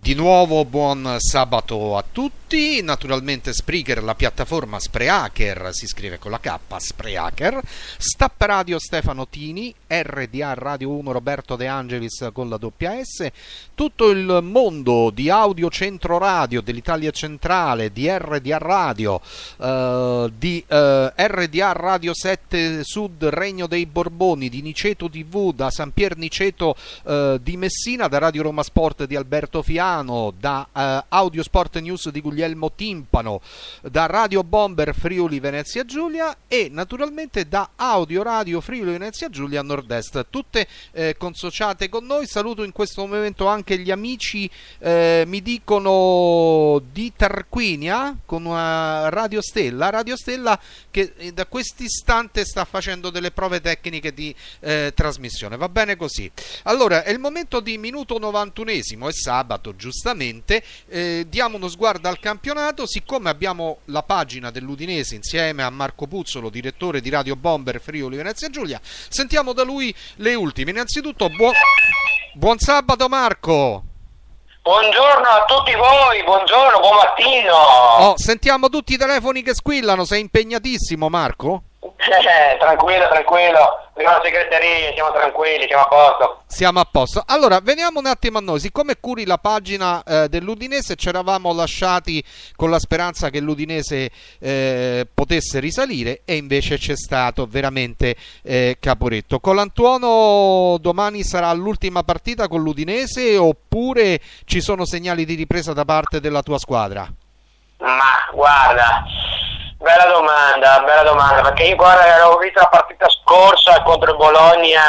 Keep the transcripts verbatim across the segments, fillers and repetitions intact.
Di nuovo buon sabato a tutti. Naturalmente Spreaker, la piattaforma Spreaker, si scrive con la K, Spreaker, Stap Radio Stefano Tini, R D A Radio uno Roberto De Angelis con la doppia S, tutto il mondo di Audio Centro Radio, dell'Italia Centrale, di R D A Radio, eh, di eh, R D A Radio sette Sud Regno dei Borboni, di Niceto tivù, da San Pier Niceto eh, di Messina, da Radio Roma Sport di Alberto Fiano, da eh, Audio Sport News di Guglielmo Timpano, da Radio Bomber Friuli Venezia Giulia e naturalmente da Audio Radio Friuli Venezia Giulia Nord-Est, tutte eh, consociate con noi. Saluto in questo momento anche gli amici, eh, mi dicono di Tarquinia, con una Radio Stella, Radio Stella che da quest'istante sta facendo delle prove tecniche di eh, trasmissione. Va bene così. Allora, è il momento di minuto novantunesimo, è sabato giustamente, eh, diamo uno sguardo al campionato. Siccome abbiamo la pagina dell'Udinese insieme a Marco Puzzolo, direttore di Radio Bomber Friuli Venezia Giulia, sentiamo da lui le ultime. Innanzitutto buon, buon sabato Marco. Buongiorno a tutti voi, buongiorno, buon mattino. Oh, sentiamo tutti i telefoni che squillano, sei impegnatissimo Marco? Eh, tranquillo, tranquillo, andiamo alla segreteria, siamo tranquilli, siamo a posto. Siamo a posto. Allora, veniamo un attimo a noi. Siccome curi la pagina eh, dell'Udinese, ci eravamo lasciati con la speranza che l'Udinese eh, potesse risalire e invece c'è stato veramente eh, Caporetto. Colantuono domani sarà l'ultima partita con l'Udinese oppure ci sono segnali di ripresa da parte della tua squadra? Ma guarda, bella domanda, bella domanda, perché io guarda, avevo visto la partita scorsa contro il Bologna,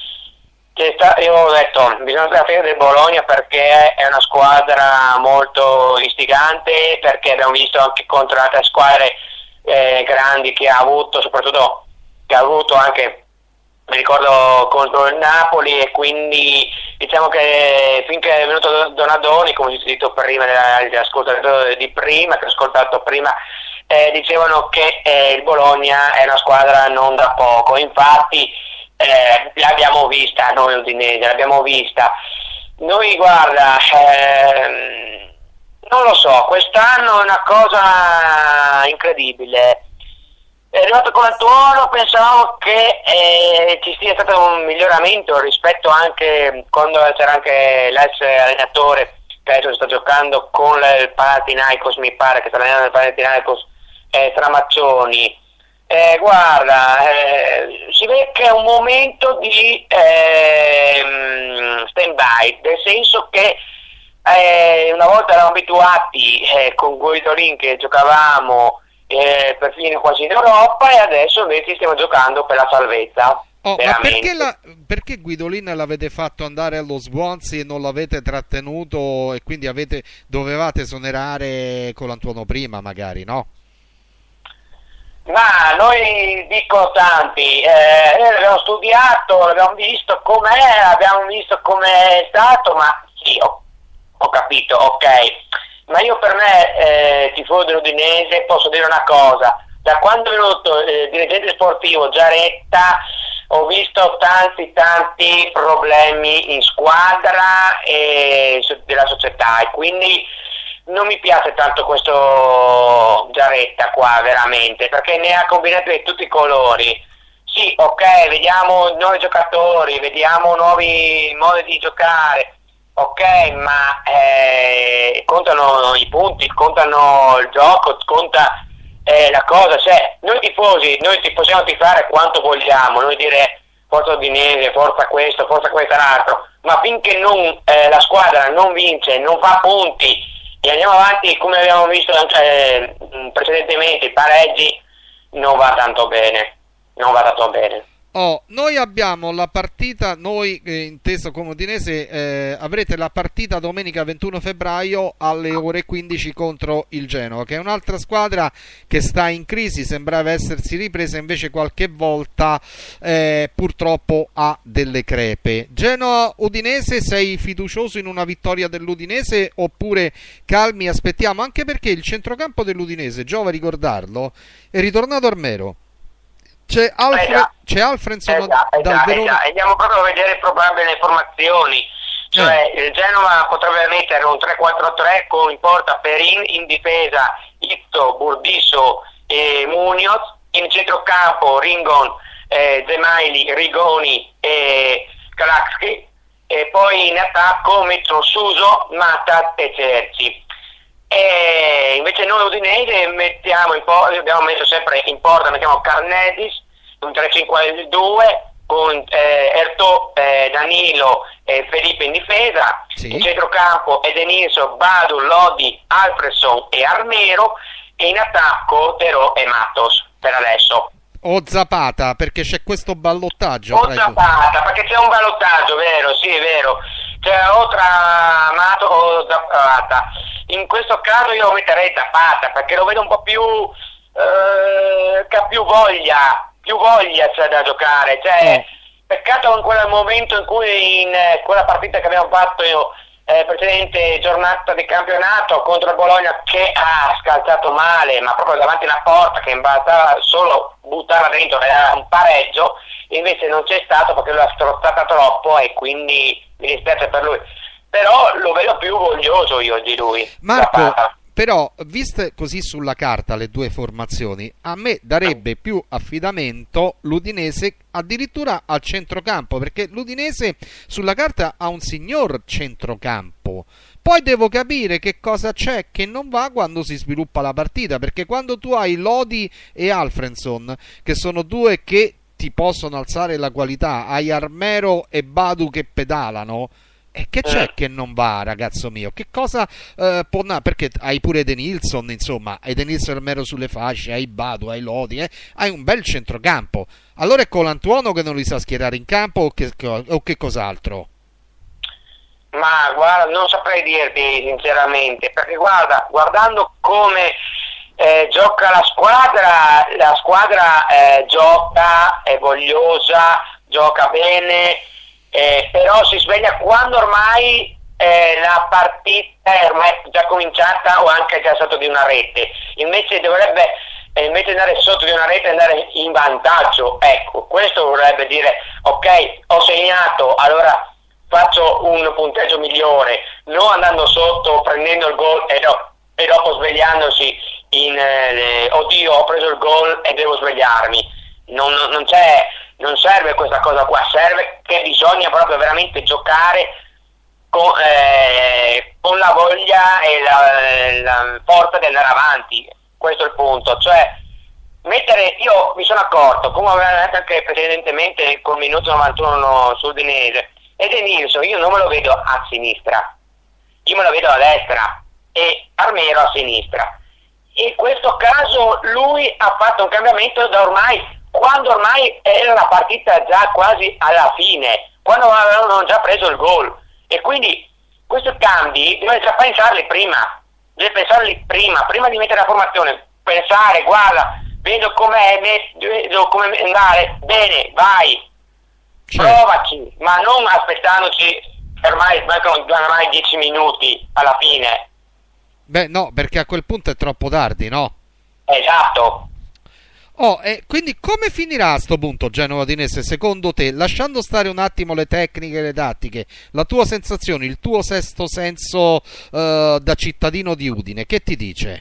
che sta, io ho detto bisogna stare attenti del Bologna perché è una squadra molto istigante, perché abbiamo visto anche contro altre squadre eh, grandi che ha avuto, soprattutto che ha avuto anche, mi ricordo, contro il Napoli, e quindi diciamo che finché è venuto Donadoni, come ho detto prima, gli ascoltatori di prima, che ho ascoltato prima, Eh, dicevano che eh, il Bologna è una squadra non da poco. Infatti eh, l'abbiamo vista noi udinese, l'abbiamo vista noi, guarda, ehm, non lo so, quest'anno è una cosa incredibile. È arrivato con il tuono, pensavamo che eh, ci sia stato un miglioramento rispetto anche quando c'era anche l'ex allenatore che adesso sta giocando con il Panathinaikos, mi pare che sta allenando il Panathinaikos, Eh, Tramaccioni. Eh, guarda, eh, si vede che è un momento di eh, stand by, nel senso che eh, una volta eravamo abituati eh, con Guidolin che giocavamo eh, perfino quasi in Europa, e adesso invece stiamo giocando per la salvezza. Oh, ma perché, la, perché Guidolin l'avete fatto andare allo Swansea e non l'avete trattenuto, e quindi avete, dovevate esonerare Colantuono prima magari, no? Ma noi, dico tanti, eh, noi l'abbiamo studiato, l'abbiamo visto com'è, abbiamo visto com'è stato, ma sì, ho, ho capito, ok. Ma io, per me, eh, tifoso dell'Udinese, posso dire una cosa: da quando è venuto il eh, dirigente sportivo Giaretta, ho visto tanti tanti problemi in squadra e della società, e quindi non mi piace tanto questo Giaretta qua, veramente, perché ne ha combinati di tutti i colori. Sì, ok, vediamo nuovi giocatori, vediamo nuovi modi di giocare, ok, ma eh, contano i punti, contano il gioco, conta eh, la cosa. Cioè, noi tifosi, noi ti possiamo tifare quanto vogliamo, noi dire forza Udinese, forza questo, forza quest'altro, ma finché non, eh, la squadra non vince, non fa punti e andiamo avanti come abbiamo visto eh, precedentemente, i pareggi, non va tanto bene, non va tanto bene. Oh, noi abbiamo la partita, noi eh, inteso come Udinese, eh, avrete la partita domenica ventuno febbraio alle ore quindici contro il Genoa, che è un'altra squadra che sta in crisi, sembrava essersi ripresa, invece qualche volta eh, purtroppo ha delle crepe. Genoa-Udinese, sei fiducioso in una vittoria dell'Udinese oppure calmi, aspettiamo? Anche perché il centrocampo dell'Udinese, giova ricordarlo, è ritornato Armero. C'è, Alfre- esatto. c'è Alfredson esatto, dal esatto, Verona. esatto. Andiamo proprio a vedere probabili le formazioni. cioè eh. il Genoa potrebbe mettere un tre quattro tre con in porta Perin, in difesa Itto, Burdisso e Munoz, in centrocampo Ringon, eh, Zemaili, Rigoni e Kalaksky, e poi in attacco mettono Suso, Matas e Cerci. E invece noi Udinese mettiamo in porta, abbiamo messo sempre in porta, mettiamo Carnetis, un tre cinque due con eh, Ertò, eh, Danilo e Felipe in difesa, sì. In centrocampo Edenilson, Badu, Lodi, Alfredson e Armero, e in attacco Terò e Matos per adesso. O Zapata, perché c'è questo ballottaggio. O Zapata, perché c'è un ballottaggio, vero, sì, è vero. Cioè, o tra Mato o Zapata. In questo caso io metterei Zapata, perché lo vedo un po' più eh, che ha più voglia, più voglia c'è da giocare. Cioè, eh. Peccato in quel momento in cui in eh, quella partita che abbiamo fatto io, eh, precedente giornata di campionato contro il Bologna, che ha scalzato male, ma proprio davanti alla porta, che bastava solo buttarla dentro, era un pareggio, invece non c'è stato perché l'ha strozzata troppo e quindi mi dispiace per lui, però lo vedo più voglioso io di lui. Marco, però viste così sulla carta le due formazioni, a me darebbe più affidamento l'Udinese addirittura al centrocampo, perché l'Udinese sulla carta ha un signor centrocampo. Poi devo capire che cosa c'è che non va quando si sviluppa la partita, perché quando tu hai Lodi e Alfredson, che sono due che ti possono alzare la qualità, hai Armero e Badu che pedalano, e che c'è che non va, ragazzo mio? Che cosa eh, può andare? Perché hai pure Edenilson, insomma, Edenilson e Armero sulle fasce, hai Badu, hai Lodi, eh? Hai un bel centrocampo. Allora è Colantuono che non li sa schierare in campo o che, o che cos'altro? Ma guarda, non saprei dirti sinceramente, perché guarda, guardando come eh, gioca la squadra, la squadra eh, gioca, è vogliosa, gioca bene, eh, però si sveglia quando ormai eh, la partita è ormai già cominciata o anche già sotto di una rete. Invece dovrebbe, eh, invece di andare sotto di una rete, andare in vantaggio. Ecco, questo vorrebbe dire, ok, ho segnato, allora faccio un punteggio migliore, non andando sotto, prendendo il gol e, do, e dopo svegliandosi in eh, oddio, ho preso il gol e devo svegliarmi. Non, non c'è, non serve questa cosa qua, serve che bisogna proprio veramente giocare con, eh, con la voglia e la, la forza di andare avanti. Questo è il punto, cioè mettere, io mi sono accorto, come avevo detto anche precedentemente col minuto novantuno sul Udinese, Edenilson io non me lo vedo a sinistra, io me lo vedo a destra e Armero a sinistra. In questo caso lui ha fatto un cambiamento da ormai, quando ormai era la partita già quasi alla fine, quando avevano già preso il gol, e quindi questi cambi deve già pensarli prima, deve pensarli prima, prima di mettere la formazione, pensare, guarda, vedo com'è, vedo come andare, bene, vai. Certo. Provaci, ma non aspettandoci, ormai mancano ormai dieci minuti alla fine. Beh no, perché a quel punto è troppo tardi, no? Esatto. Oh, e quindi come finirà a sto punto Genova Udinese secondo te? Lasciando stare un attimo le tecniche e le tattiche, la tua sensazione, il tuo sesto senso uh, da cittadino di Udine, che ti dice?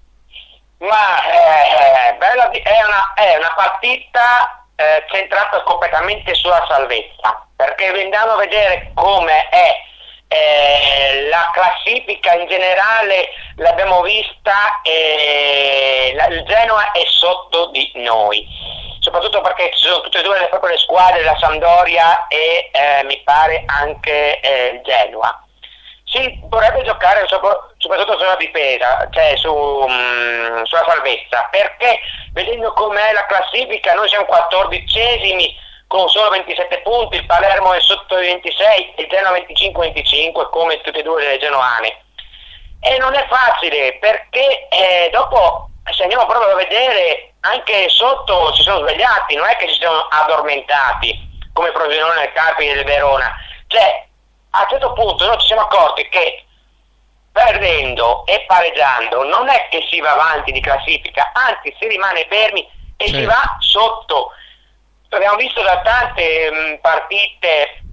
Ma eh, bella, è, una, è una partita Eh, centrata completamente sulla salvezza, perché andando a vedere come è eh, la classifica in generale, l'abbiamo vista, e la, il Genoa è sotto di noi, soprattutto perché ci sono tutte e due le proprie squadre, la Sampdoria e eh, mi pare anche eh, il Genoa. Si dovrebbe giocare soprattutto sulla difesa, cioè su, um, sulla salvezza, perché vedendo com'è la classifica noi siamo quattordicesimi con solo ventisette punti, il Palermo è sotto i ventisei, il Genoa venticinque venticinque come tutte e due le genoane, e non è facile perché eh, dopo, se andiamo proprio a vedere, anche sotto si sono svegliati, non è che si sono addormentati come Frosinone nel Carpi del Verona, cioè a un certo punto noi ci siamo accorti che perdendo e pareggiando non è che si va avanti di classifica, anzi si rimane fermi e certo. Si va sotto. Abbiamo visto da tante mh, partite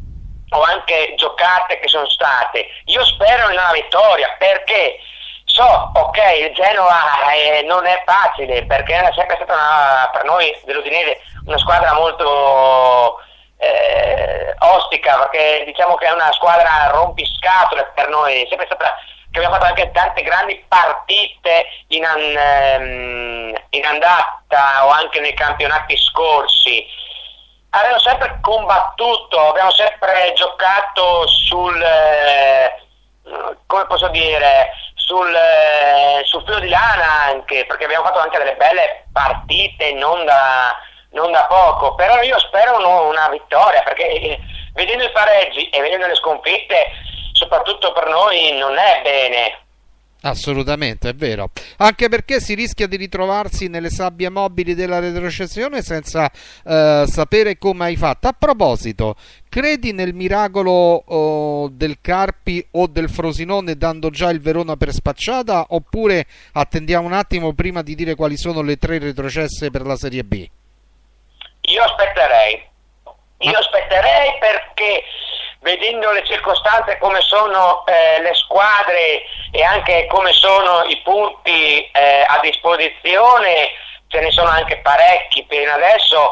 o anche giocate che sono state, io spero in una vittoria, perché so, ok, il Genoa eh, non è facile, perché è sempre stata una, per noi dell'Udinese una squadra molto eh, ostica, perché diciamo che è una squadra rompiscatole per noi, è sempre stata, che abbiamo fatto anche tante grandi partite in, an, in andata o anche nei campionati scorsi. Abbiamo sempre combattuto, abbiamo sempre giocato sul, eh, come posso dire, sul, eh, sul filo di lana anche, perché abbiamo fatto anche delle belle partite, non da, non da poco, però io spero no, una vittoria, perché eh, vedendo i pareggi e vedendo le sconfitte, soprattutto per noi, non è bene. Assolutamente, è vero, anche perché si rischia di ritrovarsi nelle sabbie mobili della retrocessione senza eh, sapere come hai fatto. A proposito, credi nel miracolo oh, del Carpi o del Frosinone, dando già il Verona per spacciata, oppure attendiamo un attimo prima di dire quali sono le tre retrocesse per la Serie B? Io aspetterei, io ah. aspetterei perché vedendo le circostanze, come sono eh, le squadre e anche come sono i punti eh, a disposizione, ce ne sono anche parecchi per adesso,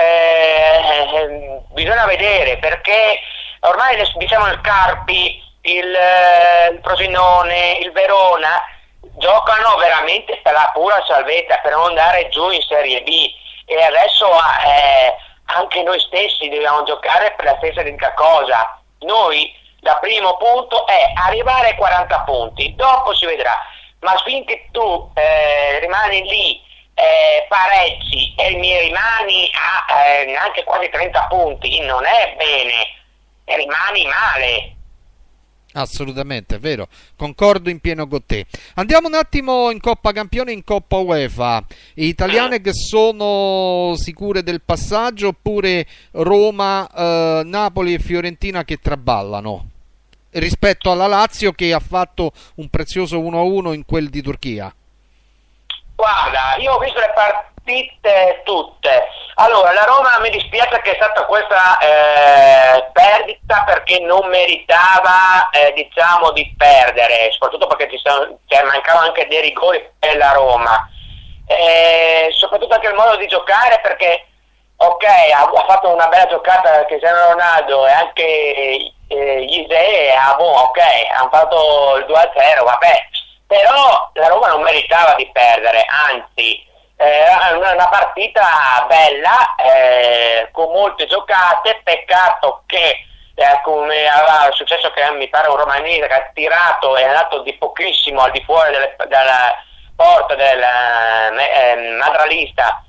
eh, bisogna vedere, perché ormai diciamo il Carpi, il, eh, il Frosinone, il Verona giocano veramente per la pura salvezza, per non andare giù in Serie B, e adesso eh, anche noi stessi dobbiamo giocare per la stessa identica cosa. Noi, il primo punto è arrivare ai quaranta punti, dopo si vedrà, ma finché tu eh, rimani lì, eh, pareggi e mi rimani a eh, neanche quasi trenta punti, non è bene, e rimani male. Assolutamente, è vero, concordo in pieno con te. Andiamo un attimo in Coppa Campione e in Coppa UEFA. Italiane che sono sicure del passaggio, oppure Roma, eh, Napoli e Fiorentina che traballano rispetto alla Lazio, che ha fatto un prezioso uno a uno in quel di Turchia? Guarda, io ho visto le partite tutte. Allora, la Roma mi dispiace che è stata questa eh, perdita, perché non meritava eh, diciamo di perdere, soprattutto perché ci sono, cioè, mancavano anche dei rigori per la Roma, eh, soprattutto anche il modo di giocare, perché ok, ha, ha fatto una bella giocata Cristiano Ronaldo e anche eh, Ise, ah, boh, ok, hanno fatto il due a zero, vabbè, però la Roma non meritava di perdere, anzi eh, una, una partita bella, eh, con molte giocate. Peccato che eh, come aveva successo, che mi pare un romanese che ha tirato e è andato di pochissimo al di fuori delle, della porta del eh, madralista,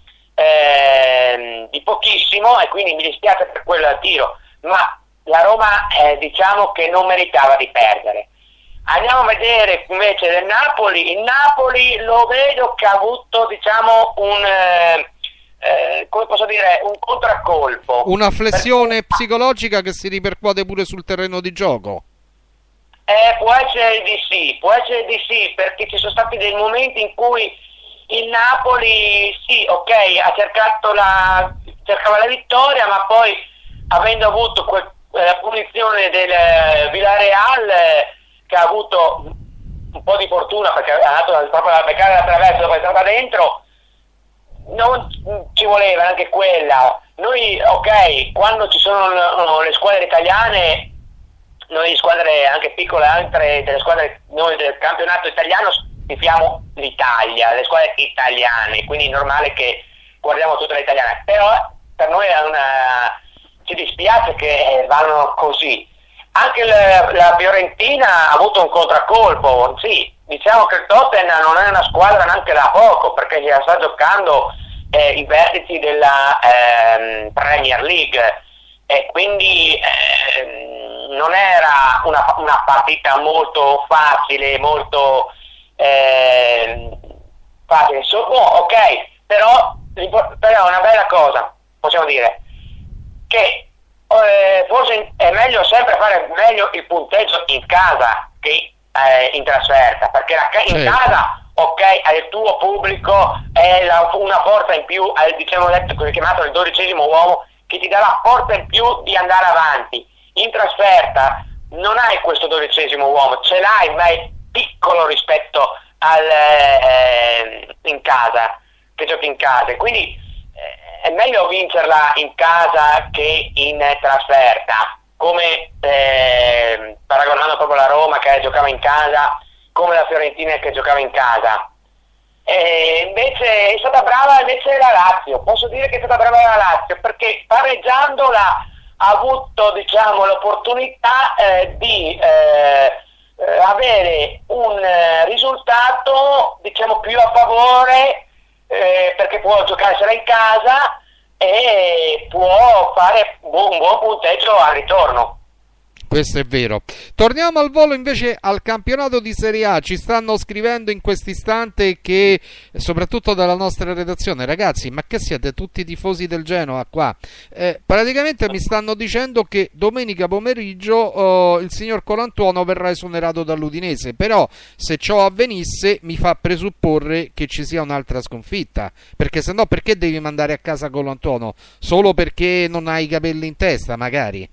eh, di pochissimo, e quindi mi dispiace per quel tiro, ma la Roma eh, diciamo che non meritava di perdere. Andiamo a vedere invece del Napoli. Il Napoli lo vedo che ha avuto, diciamo, un eh, eh, come posso dire, un contraccolpo. Una flessione perché psicologica che si ripercuote pure sul terreno di gioco. Eh, può essere di sì, può essere di sì, perché ci sono stati dei momenti in cui il Napoli, sì, ok, ha cercato la, cercava la vittoria, ma poi, avendo avuto quel, la punizione del Villarreal, eh, che ha avuto un po' di fortuna, perché è andato proprio a beccare la traversa dopo è stata dentro, non ci voleva anche quella. Noi, ok, quando ci sono le squadre italiane, noi squadre anche piccole, altre delle squadre, noi del campionato italiano tifiamo l'Italia, le squadre italiane, quindi è normale che guardiamo tutte le italiane, però per noi è una, ci dispiace che vanno così. Anche la, la Fiorentina ha avuto un contraccolpo, sì, diciamo che il Tottenham non è una squadra neanche da poco, perché si sta giocando eh, i vertici della eh, Premier League, e quindi eh, non era una, una partita molto facile, molto eh, facile. So, oh, ok, però, però è una bella cosa, possiamo dire, che Eh, forse è meglio sempre fare meglio il punteggio in casa che eh, in trasferta, perché la, in certo. casa, ok, hai il tuo pubblico, è la, una forza in più, hai, diciamo detto, chiamato il dodicesimo uomo, che ti dà la forza in più di andare avanti. in trasferta non hai questo dodicesimo uomo, ce l'hai ma è piccolo rispetto al eh, in casa, che giochi in casa, quindi eh, è meglio vincerla in casa che in trasferta, come eh, paragonando proprio la Roma che giocava in casa, come la Fiorentina che giocava in casa. E invece è stata brava invece la Lazio, posso dire che è stata brava la Lazio, perché pareggiandola ha avuto, diciamo, l'opportunità eh, di eh, eh, avere un eh, risultato, diciamo, più a favore, eh, perché può giocarsela in casa e può fare bu- un buon punteggio al ritorno. Questo è vero. Torniamo al volo invece al campionato di Serie A. Ci stanno scrivendo in questo istante che, soprattutto dalla nostra redazione, ragazzi, ma che siete tutti tifosi del Genoa qua? Eh, praticamente mi stanno dicendo che domenica pomeriggio oh, il signor Colantuono verrà esonerato dall'Udinese, però se ciò avvenisse mi fa presupporre che ci sia un'altra sconfitta, perché se no perché devi mandare a casa Colantuono? Solo perché non hai i capelli in testa, magari?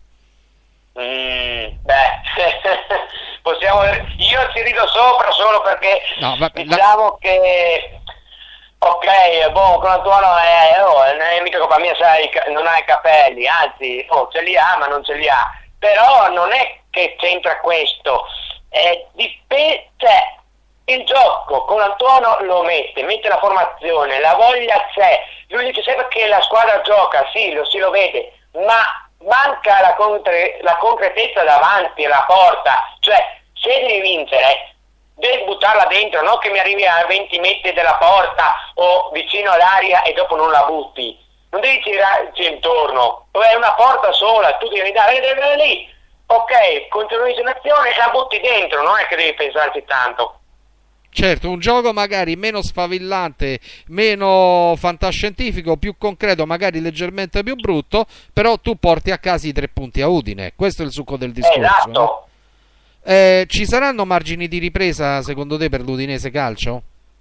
Mm, beh, possiamo, io ci rido sopra solo perché no, vabbè, diciamo la... che ok, boh, Colantuono è, oh, non è mica colpa mia, sai, non ha i capelli, anzi, oh, ce li ha ma non ce li ha, però non è che c'entra questo, eh, dip- cioè, il gioco Colantuono lo mette, mette la formazione, la voglia c'è, lui dice sempre che la squadra gioca, sì, lo si lo vede, ma manca la, concre- la concretezza davanti alla porta, cioè se devi vincere devi buttarla dentro, non che mi arrivi a venti metri dalla porta o vicino all'aria e dopo non la butti, non devi girarci intorno, è una porta sola, tu devi andare, devi andare lì, ok, continuazione la butti dentro, non è che devi pensarci tanto. Certo, un gioco magari meno sfavillante, meno fantascientifico, più concreto, magari leggermente più brutto, però tu porti a casa i tre punti a Udine. Questo è il succo del discorso. Esatto. No? Eh, ci saranno margini di ripresa secondo te per l'Udinese Calcio?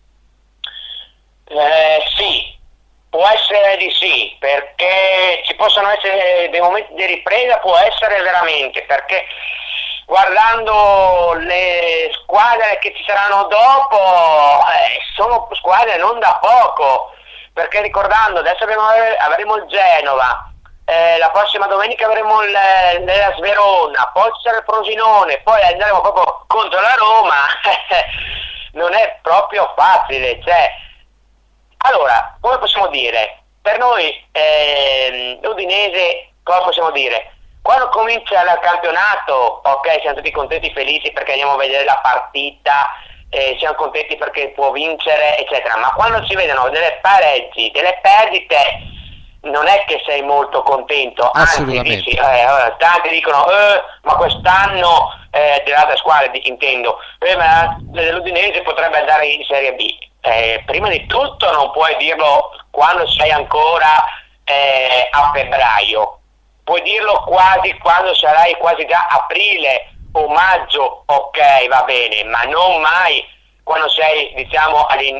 Eh, sì, può essere di sì, perché ci possono essere dei momenti di ripresa, può essere veramente, perché guardando le squadre che ci saranno dopo eh, sono squadre non da poco, perché ricordando adesso avremo, avremo il Genova, eh, la prossima domenica avremo il, la Sverona, poi ci sarà il Frosinone, poi andremo proprio contro la Roma. Non è proprio facile, cioè, allora come possiamo dire, per noi eh, l'Udinese, come possiamo dire, quando comincia il campionato, ok, siamo tutti contenti, felici perché andiamo a vedere la partita, eh, siamo contenti perché può vincere, eccetera. Ma quando si vedono delle pareggi, delle perdite, non è che sei molto contento. Anzi, dici, eh, tanti dicono, eh, ma quest'anno, eh, delle altre squadre intendo, eh, ma l'Udinese potrebbe andare in Serie B. Eh, prima di tutto non puoi dirlo quando sei ancora eh, a febbraio. Puoi dirlo quasi quando sarai quasi già aprile o maggio, ok, va bene, ma non mai quando sei, diciamo,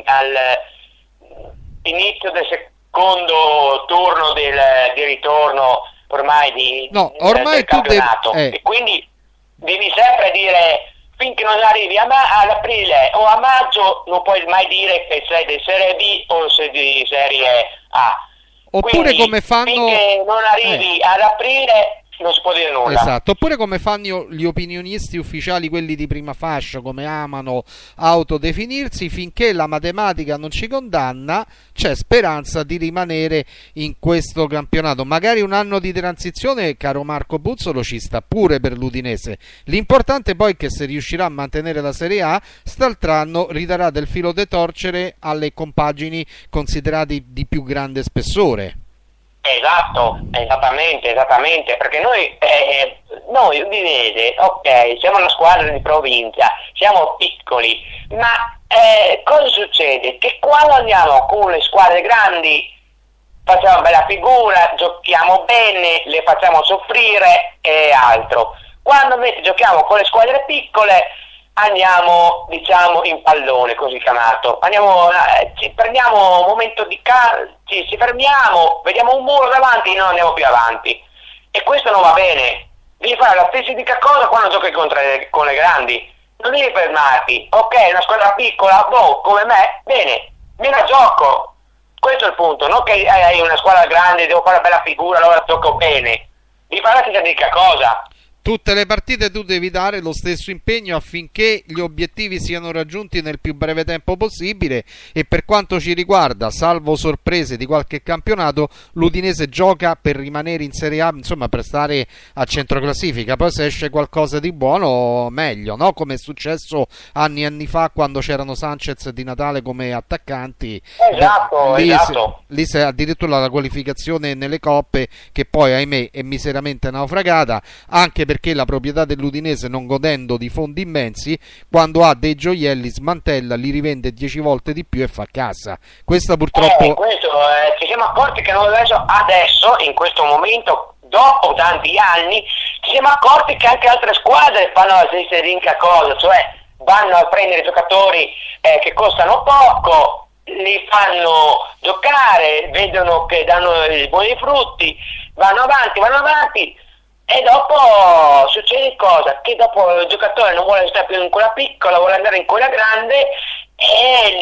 all'inizio del secondo turno del, di ritorno ormai di, no, ormai del campionato. Devi, eh. E quindi devi sempre dire, finché non arrivi a ma- ad aprile o a maggio, non puoi mai dire che sei di Serie B o sei di Serie A. Oppure Quindi, come fanno, finché non arrivi eh. ad aprile non si può dire nulla. Esatto, oppure come fanno gli opinionisti ufficiali, quelli di prima fascia, come amano autodefinirsi, finché la matematica non ci condanna c'è speranza di rimanere in questo campionato. Magari un anno di transizione, caro Marco Puzzolo, ci sta pure per l'Udinese. L'importante poi è che se riuscirà a mantenere la Serie A, st'altro ridarà del filo de torcere alle compagini considerate di più grande spessore. Esatto, esattamente, esattamente, perché noi, eh, noi Udinese, ok, siamo una squadra di provincia, siamo piccoli, ma eh, cosa succede? Che quando andiamo con le squadre grandi facciamo bella figura, giochiamo bene, le facciamo soffrire e altro. Quando invece giochiamo con le squadre piccole andiamo, diciamo, in pallone, così chiamato, andiamo, eh, ci prendiamo un momento di calma, ci, ci fermiamo, vediamo un muro davanti e non andiamo più avanti, e questo non va bene. devi fare la stessa identica cosa quando giochi contro le, con le grandi, non devi fermarti. Ok, una squadra piccola, boh, come me, bene, meno gioco, questo è il punto, non che hai una squadra grande, devo fare una bella figura, allora gioco bene, devi fare la stessa identica cosa. Tutte le partite tu devi dare lo stesso impegno affinché gli obiettivi siano raggiunti nel più breve tempo possibile, e per quanto ci riguarda, salvo sorprese di qualche campionato, l'Udinese gioca per rimanere in Serie A, insomma per stare a centro classifica. Poi se esce qualcosa di buono meglio, no? Come è successo anni e anni fa quando c'erano Sanchez e Di Natale come attaccanti. Esatto, lì, esatto. Lì c'è addirittura la qualificazione nelle coppe, che poi ahimè è miseramente naufragata, anche per perché la proprietà dell'Udinese, non godendo di fondi immensi, quando ha dei gioielli smantella, li rivende dieci volte di più e fa cassa. Questa purtroppo eh, questo, eh, ci siamo accorti che noi adesso, adesso in questo momento, dopo tanti anni, ci siamo accorti che anche altre squadre fanno la stessa identica cosa, cioè vanno a prendere giocatori eh, che costano poco, li fanno giocare, vedono che danno i buoni frutti, vanno avanti, vanno avanti. E dopo succede cosa? Che dopo il giocatore non vuole stare più in quella piccola, vuole andare in quella grande, e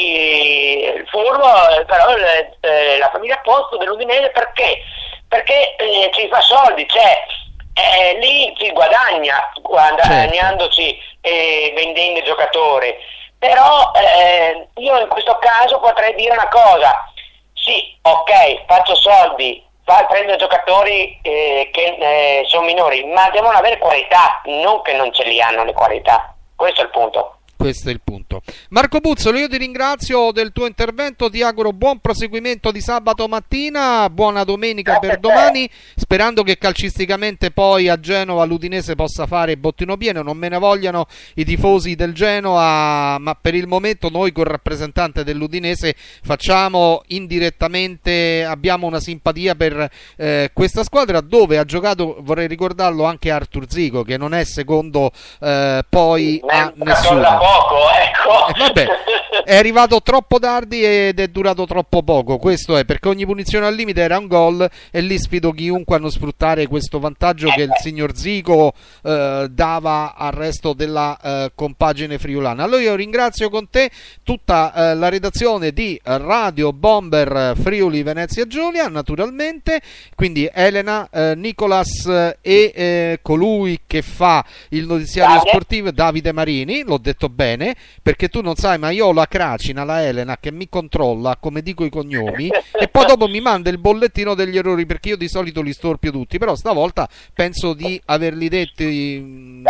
lì il furbo, però eh, la famiglia Pozzo dell'Udinese, perché? Perché eh, ci fa soldi, cioè eh, lì si guadagna guadagnandoci e vendendo il giocatore. Però eh, io in questo caso potrei dire una cosa: sì, ok, faccio soldi, prendo giocatori eh, che eh, sono minori, ma devono avere qualità, non che non ce li hanno le qualità. Questo è il punto. Questo è il punto. Marco Puzzolo, io ti ringrazio del tuo intervento, ti auguro buon proseguimento di sabato mattina, buona domenica Grazie per domani, sperando che calcisticamente poi a Genova l'Udinese possa fare bottino pieno. Non me ne vogliano i tifosi del Genoa, ma per il momento noi col rappresentante dell'Udinese facciamo indirettamente, abbiamo una simpatia per eh, questa squadra, dove ha giocato, vorrei ricordarlo, anche Artur Zico, che non è secondo eh, poi a nessuno. Poco, ecco. Eh, vabbè, è arrivato troppo tardi ed è durato troppo poco. Questo è perché ogni punizione al limite era un gol, e lì sfido chiunque a non sfruttare questo vantaggio che il signor Zico eh, dava al resto della eh, compagine friulana. Allora io ringrazio con te tutta eh, la redazione di Radio Bomber Friuli Venezia Giulia, naturalmente, quindi Elena, eh, Nicolas e eh, colui che fa il notiziario Davide. sportivo, Davide Marini. L'ho detto bene, perché tu non sai, ma io ho la Cracina, la Elena, che mi controlla come dico i cognomi e poi dopo mi manda il bollettino degli errori, perché io di solito li storpio tutti, però stavolta penso di averli detti mh,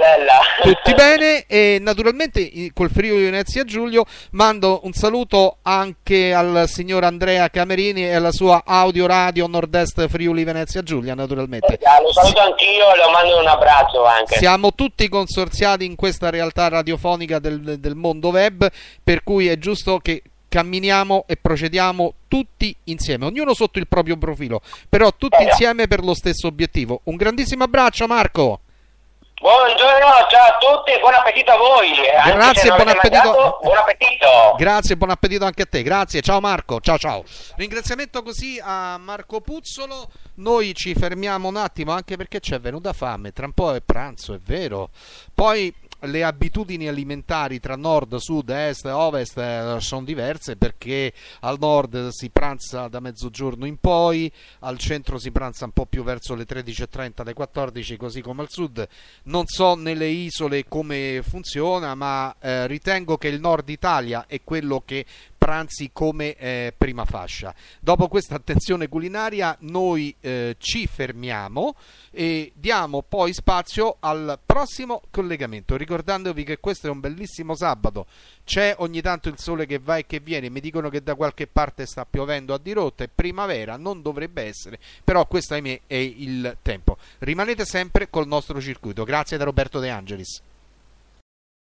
tutti bene. E naturalmente col Friuli Venezia Giulio mando un saluto anche al signor Andrea Camerini e alla sua Audio Radio Nord-Est Friuli Venezia Giulia, naturalmente. Eh, lo saluto anch'io e lo mando un abbraccio anche. Siamo tutti consorziati in questa realtà radiofonica del, del mondo web, per cui è giusto che camminiamo e procediamo tutti insieme, ognuno sotto il proprio profilo, però tutti insieme per lo stesso obiettivo. Un grandissimo abbraccio, Marco. Buongiorno, ciao a tutti e buon appetito a voi. Grazie, buon appetito. Mangiato, buon appetito. Grazie, buon appetito anche a te. Grazie, ciao Marco, ciao ciao. Ringraziamento così a Marco Puzzolo. Noi ci fermiamo un attimo, anche perché ci è venuta fame, tra un po' è pranzo, è vero. Poi le abitudini alimentari tra nord, sud, est e ovest eh, sono diverse, perché al nord si pranza da mezzogiorno in poi, al centro si pranza un po' più verso le tredici e trenta, le quattordici, così come al sud. Non so nelle isole come funziona, ma eh, ritengo che il nord Italia è quello che pranzi come eh, prima fascia. Dopo questa attenzione culinaria noi eh, ci fermiamo e diamo poi spazio al prossimo collegamento, ricordandovi che questo è un bellissimo sabato, c'è ogni tanto il sole che va e che viene, mi dicono che da qualche parte sta piovendo a dirotto, è primavera, non dovrebbe essere, però questo ahimè è il tempo. Rimanete sempre col nostro circuito. Grazie da Roberto De Angelis.